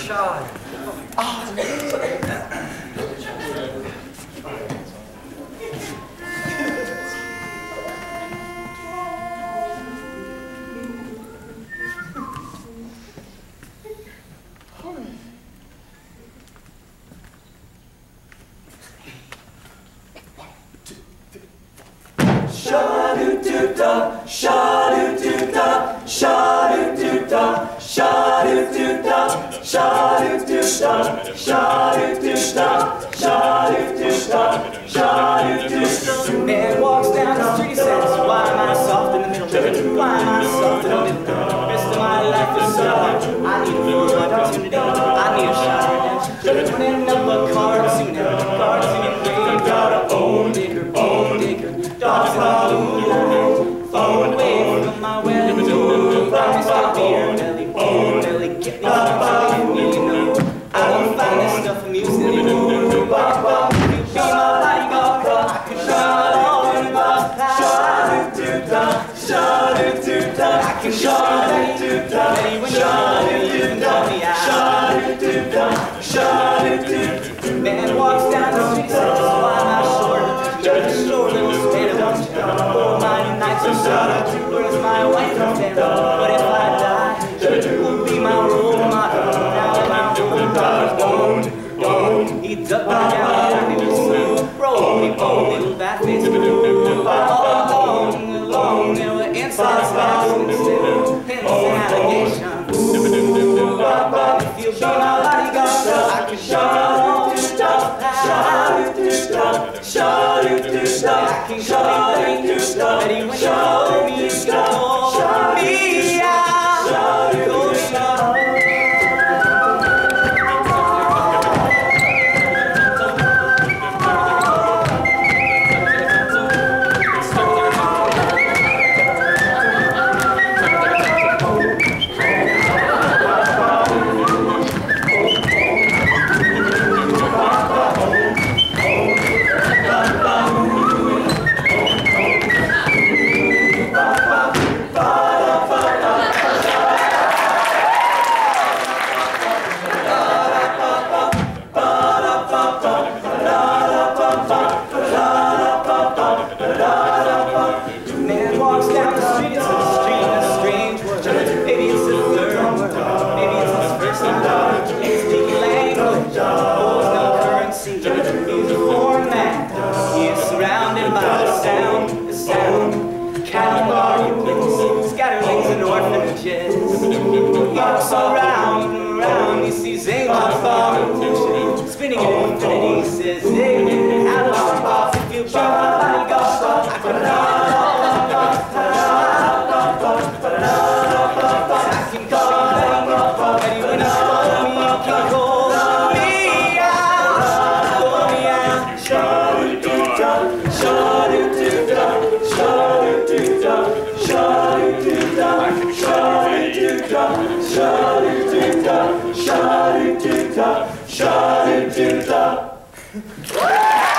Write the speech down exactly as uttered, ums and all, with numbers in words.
shot. Oh, Sha-doo-doo-da, sha-doo-doo-da, sha-doo-doo-da, sha-doo-doo-da, sha-doo-doo-da, sha-doo-doo-da, sha-doo-doo-da, sha-doo-doo-da. Man walks down the street, says, why am I soft in the middle? Why am I soft in the middle? The rest of my life is so hard. I need a full opportunity. I need a shot at redemption. Putting up a cartoon, a cartoon graveyard. Bone digger, bone digger, dogs in the moonlight. Far away from my well, I stop here, belly, bone belly, get me some belly, you know. I don't find this stuff amusing anymore. If you be my bodyguard, I can shut all in the sha-doo-doo-da, sha-doo-doo-da, I can sha-doo-doo-da, sha-doo-doo-da, sha-doo-doo-da, sha-doo-doo-da. Man walks down the street, says, why am I short? You're the short little span of one shot. Oh, my nights are short. Where's my wife and family? What if I die? Who will be my role model? Now that my role model's gone, gone. He ducked me down and he was smooth. Roll me, oh, little bat face. All along, along, there were insults, and pins and allegations. If you be my bodyguard, I can show you stuff. Sha-doo-doo-da, sha-doo-doo-da, I can show you stuff. Ready when you call me, call me out. Call me out. Man walks down the street, it's a street in a strange world. Maybe it's a third world, maybe it's his first time. He's speaking language, holds no currency. He's a foreign man, he is surrounded by the sound, the sound. Cattle arguments, scatterlings and orphanages. He walks around and around, he sees angels falling, spinning in infinity. He says, hey, how long off if you be my bodyguard? I could not. Sha-doo-doo-da, sha-doo-doo-da, sha-doo-doo-da.